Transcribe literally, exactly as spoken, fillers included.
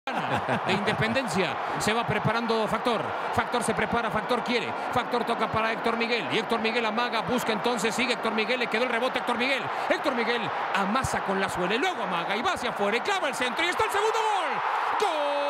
De Independencia. Se va preparando Factor. Factor se prepara, Factor quiere. Factor toca para Héctor Miguel. Y Héctor Miguel amaga, busca entonces, sigue Héctor Miguel, le quedó el rebote a Héctor Miguel. Héctor Miguel amasa con la suela y luego amaga y va hacia afuera y clava el centro y está el segundo gol. ¡Gol!